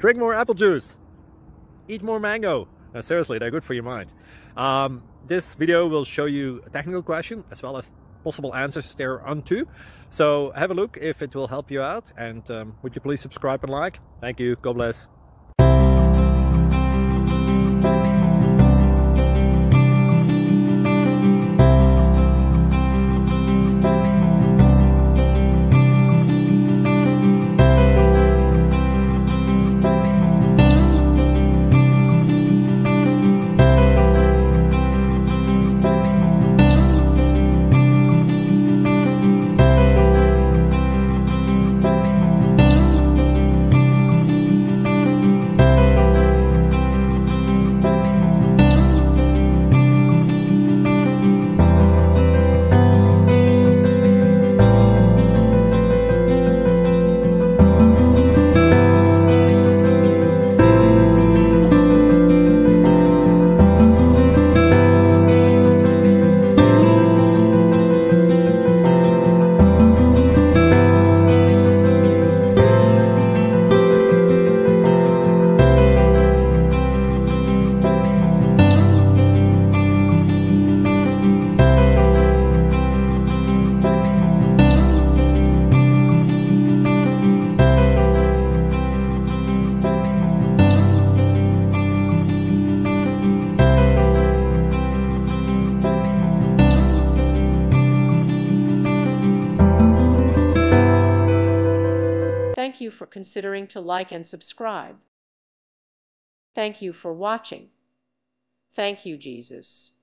Drink more apple juice. Eat more mango. Seriously, they're good for your mind. This video will show you a technical question as well as possible answers thereunto. So have a look if it will help you out, and would you please subscribe and like? Thank you. God bless. Thank you for considering to like and subscribe. Thank you for watching. Thank you, Jesus.